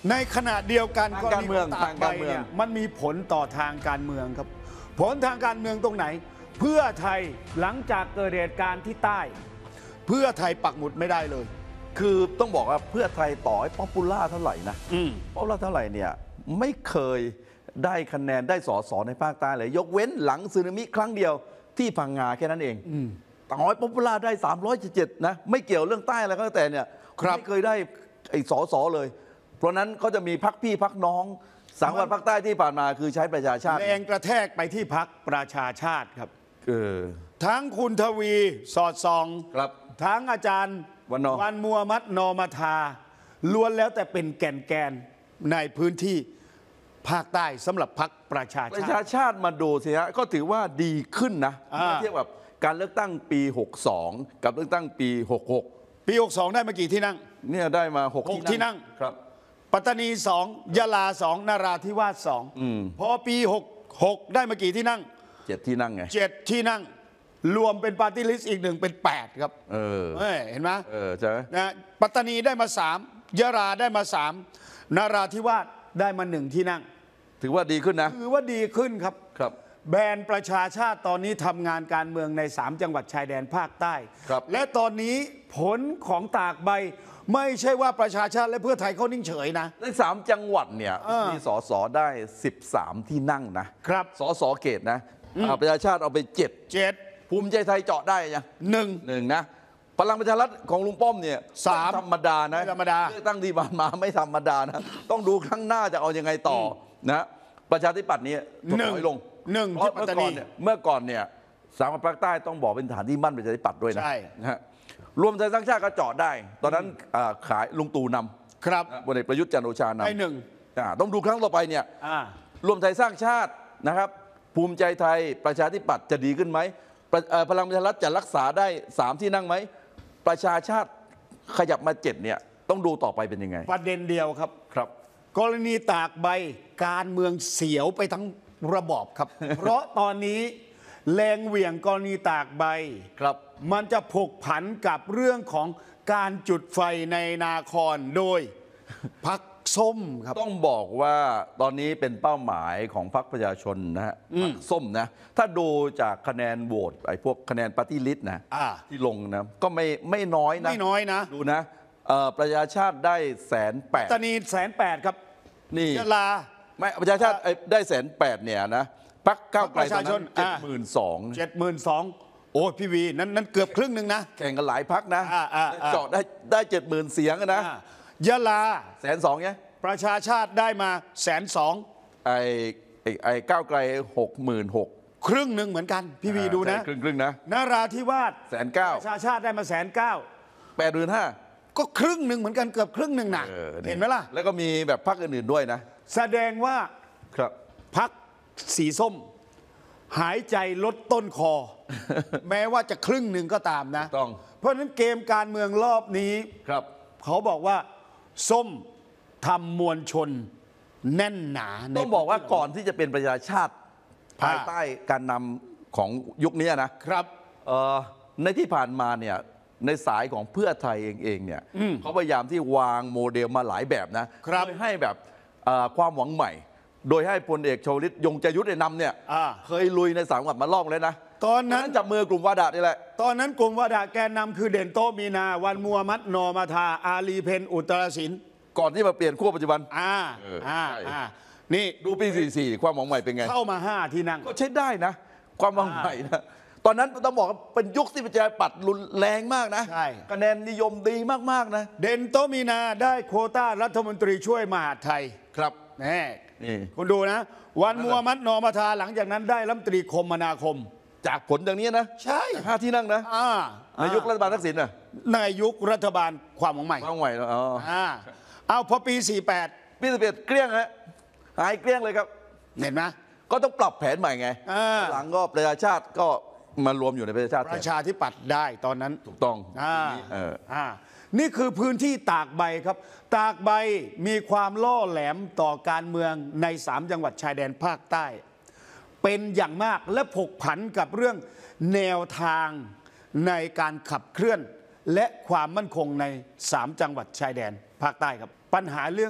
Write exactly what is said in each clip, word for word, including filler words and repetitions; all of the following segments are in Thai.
ในขณะเดียวกันทางการเมืองทางการเมืองมันมีผลต่อทางการเมืองครับผลทางการเมืองตรงไหนเพื่อไทยหลังจากเกิดเหตุการณ์ที่ใต้เพื่อไทยปักหมุดไม่ได้เลยคือต้องบอกว่าเพื่อไทยต่อให้ป๊อปปูล่าเท่าไหร่นะป๊อปปูล่าเท่าไหร่เนี่ยไม่เคยได้คะแนนได้สสในภาคใต้เลยยกเว้นหลังสึนามิครั้งเดียวที่พังงาแค่นั้นเองต่อให้ป๊อปปูล่าได้สามร้อยเจ็ดนะไม่เกี่ยวเรื่องใต้อะไรก็แล้วแต่เนี่ยไม่เคยได้ไอ้สสเลยเพราะนั้นก็จะมีพักพี่พักน้องสังกัดภาคใต้ที่ผ่านมาคือใช้ประชาชาติแรงกระแทกไปที่พักประชาชาติครับเออทั้งคุณทวีสอดส่องครับทั้งอาจารย์วันวันมัวมัดนอมาทาล้วนแล้วแต่เป็นแกนแกนในพื้นที่ภาคใต้สำหรับพรรคประชาชาติประชาชาติมาดูสิฮะก็ถือว่าดีขึ้นนะเทียบกับการเลือกตั้งปีหกสองกับเลือกตั้งปีหกหกปีหกสองได้มากี่ที่นั่งเนี่ยได้มาหกที่นั่งครับปัตตานีสองยะลาสองนราธิวาสสองพอปีหกหกได้มากี่ที่นั่งเจ็ดที่นั่งไงเจ็ดที่นั่งรวมเป็นปาร์ตี้ลิสต์อีกหนึ่งเป็นแปดครับเออเห็นไหมเออใช่ไหมนะปัตตานีได้มาสามยะลาได้มาสามนราธิวาสได้มาหนึ่งที่นั่งถือว่าดีขึ้นนะถือว่าดีขึ้นครับครับแบนประชาชาติตอนนี้ทำงานการเมืองในสามจังหวัดชายแดนภาคใต้และตอนนี้ผลของตากใบไม่ใช่ว่าประชาชาติและเพื่อไทยเขานิ่งเฉยนะในสามจังหวัดเนี่ยมีสสได้สิบสามที่นั่งนะครับสสเขตนะประชาชาติเอาไปเจ็ดเจ็ดภูมิใจไทยเจาะได้ยังหนึ่งหนึ่งนะพลังประชารัฐของลุงป้อมเนี่ยสามธรรมดานะธรรมดาเลือกตั้งที่ผ่านมาไม่ธรรมดานะต้องดูครั้งหน้าจะเอายังไงต่อนะประชาธิปัตย์นี้ถอยลงหนึ่งที่ปัตตานีเมื่อก่อนเนี่ยสามภาคใต้ต้องบอกเป็นฐานที่มั่นประชาธิปัตย์ด้วยนะนะฮะรวมไทยสร้างชาติก็เจาะได้ตอนนั้นขายลุงตู่นำครับพลเอกประยุทธ์จันทร์โอชานำได้หนึ่งต้องดูครั้งต่อไปเนี่ยรวมไทยสร้างชาตินะครับภูมิใจไทยประชาธิปัตย์จะดีขึ้นไหมพลังประชารัฐจะรักษาได้สามที่นั่งไหมประชาชาติขยับมาเจ็ดเนี่ยต้องดูต่อไปเป็นยังไงประเด็นเดียวครับครับกรณีตากใบการเมืองเสียวไปทั้งระบอบครับ เพราะตอนนี้แรงเหวี่ยงกรณีตากใบครับมันจะผกผันกับเรื่องของการจุดไฟในนาครโดยพรรคส้มครับต้องบอกว่าตอนนี้เป็นเป้าหมายของพรรคประชาชนนะฮะพรรคส้มนะถ้าดูจากคะแนนโหวตไอ้พวกคะแนนปาร์ตี้ลิสต์นะที่ลงนะก็ไม่ไม่น้อยนะไม่น้อยนะดูนะประชาชาติได้แสนแปดตานีแสนแปดครับนี่ยะลาไม่ประชาชาติได้แสนแปดเนี่ยนะพรรคก้าวไกลตอนนั้นเจ็ดหมื่นสองเจ็ดหมื่นสองโอ้พี่วีนั้นนั้นเกือบครึ่งหนึ่งนะแข่งกันหลายพรรคนะเจาะได้ได้เจ็ดหมื่นเสียงนะยะลาแสนสองไงประชาชาติได้มาแสนสองไอ้ไอ้ก้าวไกลหกหมื่นหกครึ่งหนึ่งเหมือนกันพี่วีดูนะครึ่งครึ่งนะนราธิวาสแสนเก้าประชาชาติได้มาแสนเก้าแปดหมื่นห้าก็ครึ่งหนึ่งเหมือนกันเกือบครึ่งหนึ่งนะเห็นไหมล่ะแล้วก็มีแบบพรรคอื่นๆด้วยนะแสดงว่าครับพรรคสีส้มหายใจลดต้นคอ แม้ว่าจะครึ่งหนึ่งก็ตามนะต้องเพราะฉะนั้นเกมการเมืองรอบนี้ครับเขาบอกว่าส้มทำมวลชนแน่นหนาต้องบอกว่าก่อนที่จะเป็นประชาชาติภายใต้การนำของยุคนี้นะครับในที่ผ่านมาเนี่ยในสายของเพื่อไทยเองเองเนี่ยเขาพยายามที่วางโมเดลมาหลายแบบนะโดยให้แบบความหวังใหม่โดยให้พลเอกชวลิตยงใจยุทธนำเนี่ยเคยลุยในสามจังหวัดมาลอกเลยนะตอนนั้นจับมือกลุ่มวาดานี่แหละตอนนั้นกลุ่มวาดาแกนนำคือเด่นโตมีนาวันมัวมัดนอมาทาอาลีเพนอุตรศิลป์ก่อนที่มาเปลี่ยนขั้วปัจจุบันอ่าอ่าอ่านี่ดูปีสี่สิบสี่ความหวังใหม่เป็นไงเข้ามาห้าที่นั่งก็ใช้ได้นะความหวังใหม่นะตอนนั้นต้องบอกว่าเป็นยุคที่ประชาธิปัตย์รุนแรงมากนะใช่คะแนนนิยมดีมากๆนะเด่นโตมีนาได้โควต้ารัฐมนตรีช่วยมหาดไทยครับแน่คุณดูนะวันมัวมัดนอมาทาหลังจากนั้นได้รัฐมนตรีคมนาคมจากผลอย่างนี้นะใช่ห้าที่นั่งนะในยุครัฐบาลทักษิณนะในยุครัฐบาลความหวังใหม่ความหวังใหม่แล้วอ๋อเอาพอปีสี่สิบแปดปีสี่สิบเอ็ดเกลี้ยงฮะหายเกลี้ยงเลยครับเห็นไหมก็ต้องปรับแผนใหม่ไงหลังก็ประชาชาติก็มารวมอยู่ในประชาชาติประชาธิปัตย์ได้ตอนนั้นถูกต้องอ่าอ่านี่คือพื้นที่ตากใบครับตากใบมีความล่อแหลมต่อการเมืองในสามจังหวัดชายแดนภาคใต้เป็นอย่างมากและผกผันกับเรื่องแนวทางในการขับเคลื่อนและความมั่นคงในสามจังหวัดชายแดนภาคใต้ครับปัญหาเรื่อง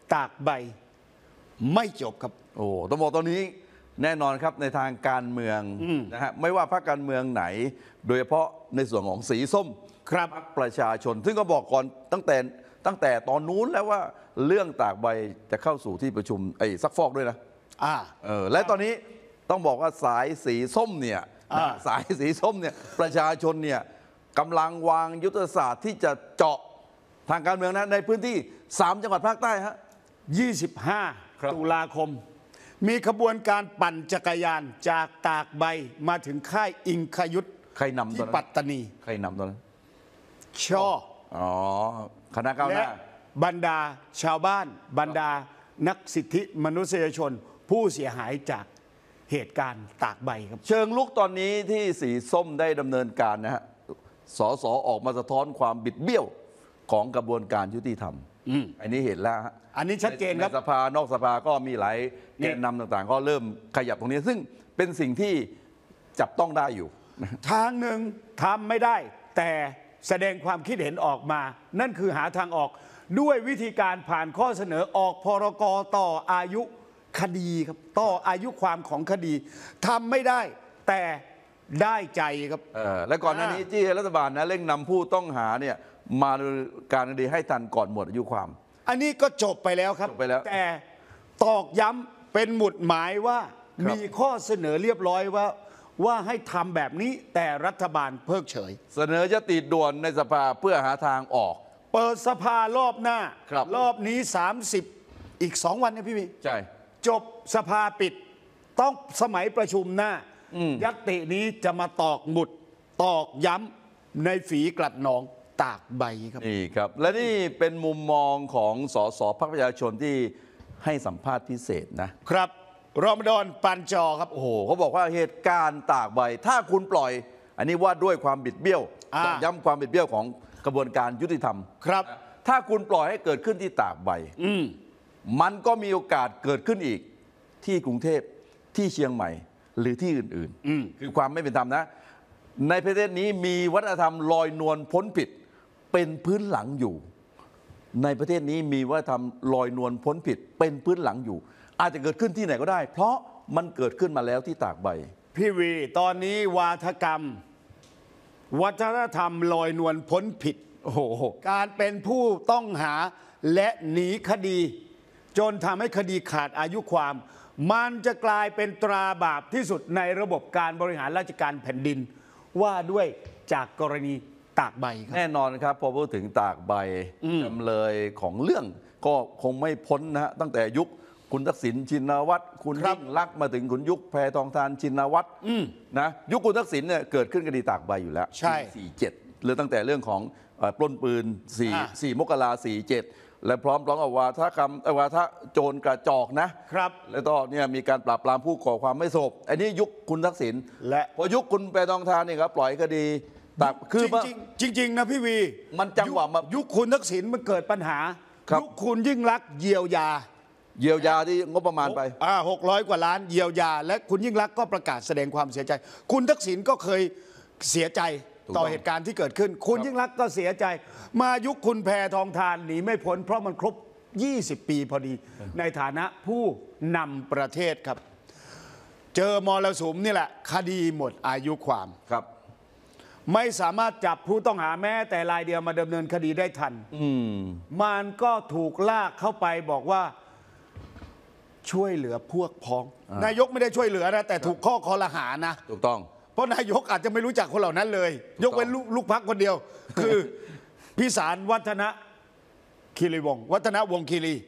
ตากใบไม่จบครับโอ้ต้องบอกตอนนี้แน่นอนครับในทางการเมืองนะฮะไม่ว่าพรรคการเมืองไหน โดยเฉพาะในส่วนของสีส้มครับพรรคประชาชน ซึ่งก็บอกก่อนตั้งแต่ตั้งแต่ตอนนู้นแล้วว่าเรื่องตากใบจะเข้าสู่ที่ประชุมไอ้ซักฟอกด้วยนะอ่าเออและตอนนี้ต้องบอกว่าสายสีส้มเนี่ยอ่าสายสีส้มเนี่ยประชาชนเนี่ยกำลังวางยุทธศาสตร์ที่จะเจาะทางการเมืองนะในพื้นที่สามจังหวัดภาคใต้ฮะยี่สิบห้าครับตุลาคม มีขบวนการปั่นจักรยานจากตากใบมาถึงค่ายอิงคยุทธใครนำตที่อนนั้ปันตตานีใครนำตอนนั้นช่ออ๋อคณะก้าวหและน้าบรรดาชาวบ้าน บรรดานักสิทธิมนุษยชน ผู้เสียหายจากเหตุการณ์ตากใบครับเชิงลุกตอนนี้ที่สีส้มได้ดำเนินการนะฮะสสออกมาสะท้อนความบิดเบี้ยวของกระบวนการยุติธรรมอืมอันนี้เห็นแล้วฮะอันนี้ชัดเจนครับในสภานอกสภาก็มีหลายแกนนำต่างๆ ก็เริ่มขยับตรงนี้ ซึ่งเป็นสิ่งที่จับต้องได้อยู่ทางหนึ่งทำไม่ได้ แต่แสดงความคิดเห็นออกมา นั่นคือหาทางออกด้วยวิธีการผ่านข้อเสนอออกพรกต่ออายุคดีครับต่ออายุความของคดีทำไม่ได้แต่ได้ใจครับเออและก่อนหน้านี้ที่รัฐบาลนะเร่งนำผู้ต้องหาเนี่ยมาดำเนินการคดีให้ทันก่อนหมดอายุความอันนี้ก็จบไปแล้วครับจบไปแล้วแต่ตอกย้ำเป็นหมุดหมายว่าครับมีข้อเสนอเรียบร้อยว่า ว่าให้ทำแบบนี้แต่รัฐบาลเพิกเฉยเสนอยติด่วนในสภาเพื่อหาทางออกเปิดสภารอบหน้าครับรอบนี้ สามสิบ อีกสองวันนะพี่วีใช่จบสภาปิด ต้องสมัยประชุมหน้า ยัตตินี้จะมาตอกหมุด ตอกย้ำในฝีกลัดหนองตากใบครับนี่ครับ และนี่เป็นมุมมองของสสพรรคประชาชนที่ให้สัมภาษณ์พิเศษนะครับรอมฎอนปันจอครับโอ้โหเขาบอกว่าเหตุการณ์ตากใบ ถ้าคุณปล่อย อันนี้ว่าด้วยความบิดเบี้ยวอ่าตอกย้ำความบิดเบี้ยวของกระบวนการยุติธรรมครับถ้าคุณปล่อยให้เกิดขึ้นที่ตากใบอืมมันก็มีโอกาสเกิดขึ้นอีกที่กรุงเทพที่เชียงใหม่หรือที่อื่นอืมคือความไม่เป็นธรรมนะ ในประเทศนี้มีวัฒนธรรมลอยนวลพ้นผิดเป็นพื้นหลังอยู่ ในประเทศนี้มีวัฒนธรรมลอยนวลพ้นผิดเป็นพื้นหลังอยู่ อาจจะเกิดขึ้นที่ไหนก็ได้ เพราะมันเกิดขึ้นมาแล้วที่ตากใบพี่วีตอนนี้วาทกรรม วัฒนธรรมลอยนวลพ้นผิดโอ้โหการเป็นผู้ต้องหาและหนีคดี จนทำให้คดีขาดอายุความ มันจะกลายเป็นตราบาปที่สุดในระบบการบริหารราชการแผ่นดิน ว่าด้วยจากกรณีตากใบครับแน่นอนครับพอพูดถึงตากใบจำเลยของเรื่องก็คงไม่พ้นนะฮะตั้งแต่ยุคคุณทักษิณชินวัตรคุณครับยิ่งลักษณ์มาถึงคุณยุคแพทองทานชินวัตรนะยุคคุณทักษิณเนี่ยเกิดขึ้นคดีตากใบอยู่แล้วใช่สี่เจ็ดหรือตั้งแต่เรื่องของเอ่อปล้นปืนสี่อ่าสี่มกราสี่เจ็ดและพร้อมร้องกับวาทกรรมเอ่อวาทะโจรกระจอกนะครับแล้วก็เนี่ยมีการปราบปรามผู้ก่อความไม่สงบอันนี้ยุคคุณทักษิณและพอยุคคุณแพทองทานนี่ครับปล่อยคดีตากคือจริงๆจริง ๆ นะพี่วีมันจังหวะมายุคคุณทักษิณมันเกิดปัญหาครับยุคคุณยิ่งรักษณ์เยียวยาเยียวยาที่งบประมาณไปอ่าหกร้อยกว่าล้านเยียวยา และคุณยิ่งรักษณ์ก็ประกาศแสดงความเสียใจ คุณทักษิณก็เคยเสียใจถูกต่อต้องเหตุการณ์ที่เกิดขึ้น คุณยิ่งรักษณ์ก็เสียใจ มายุคคุณแพทองทานหนีไม่พ้นเพราะมันครบ ยี่สิบ ปีพอดี ในฐานะผู้นำประเทศครับ เจอมรสุมนี่แหละคดีหมดอายุความครับไม่สามารถจับผู้ต้องหาแม้แต่รายเดียวมาดำเนินคดีได้ทันอืมมันก็ถูกลากเข้าไปบอกว่าช่วยเหลือพวกพ้อง นายกไม่ได้ช่วยเหลือนะ แต่ถูกข้อคอรหานะถูกต้องเพราะนายกอาจจะไม่รู้จักคนเหล่านั้นเลยถูกต้องยกเว้นลูกลูกพักคนเดียว คือพิสารวัฒนะคีรีวงศ์วัฒนะวงศ์คีรี